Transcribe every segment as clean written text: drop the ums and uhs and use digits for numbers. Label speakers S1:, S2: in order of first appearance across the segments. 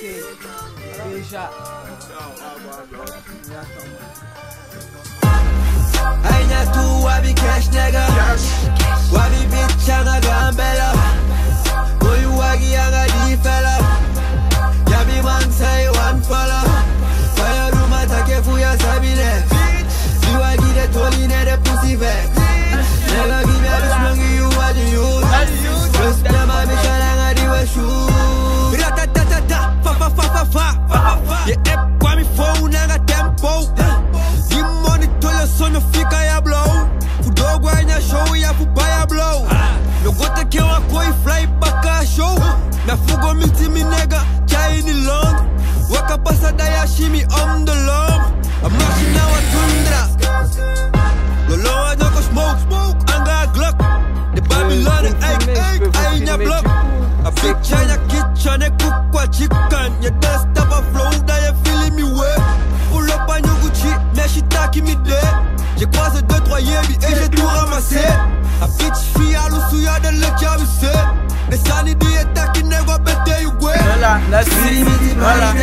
S1: Déjà.
S2: Ainda tu wabi cash nigga. Wabi bitch anga gambella. Boy wagi anga di fella. Yabi man say one fella. Fire room attack fuya sabine. You wagi de toline de pussy vex. Nigga give me a bitch money you what you. Just be my bitch anga di we shoot. Ratatatata fa fa fa fa fa. Yeah, ep me phone anga tempo. Sono fica ya blow. Fudogo ainda show ya fubaya blow. No gota que uma coi fly baka show. Na fugo mi time nega chai ni long. Waka passada ya shimi on the long. I'm marching now a tundra. Lolo a no smoke. Anga glock. The Babylon ay nya block. A big China kitchen e cook kwa chicken. Ya dust up a flow da ya feeling me way. Pull up a new Gucci, mais she taking me there. J'ai croisé 2-3 yébi et j'ai tout ramassé. A bitch fille à l'oussouya de le cabissé. Les sanidi et taki nego bete you gwe.
S1: Voilà, la suite. Voilà.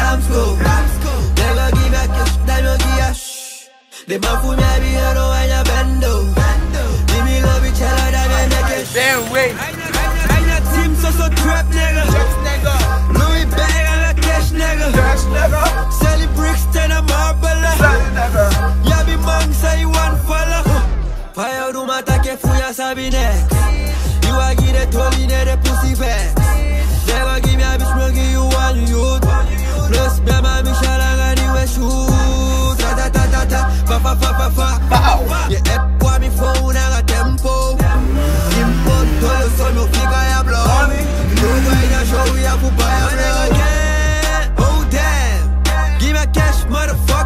S2: Nego give a cash, dame guiash. Les mafou mia biero aina bendo. Dimi go bichela dame mekesh.
S1: Damn way.
S2: Aina team so trap nigga. Louis bag and a cash nigga. Selling bricks ten a marble. Yabi man say one fella. Fire room attack fuya sabine. You a give the toline de pussy vex. Never give me a bitch money you want youth. Plus me my Michelle anga di we shoot. Ta ta ta ta ta. Fa fa fa fa fa. Yeah, ep kwa mi phone anga tempo. Tempo todo son no fica ya blow. No way na show ya fubaya blow. Oh damn. Give me a cash motherfucker.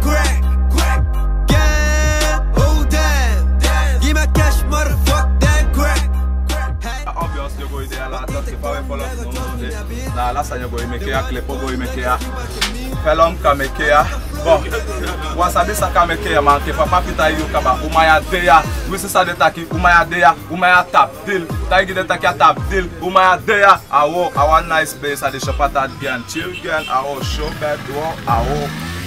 S3: Na la sanyo go imekea klepo go imekea felom kamekea bon wasabi sa kamekea man ke papa pita yu kaba umaya deya wisi sa de taki umaya deya umaya tap deal tagi de taki tap deal umaya deya awo awa nice base at the shop at again chill again awo show bed wo awo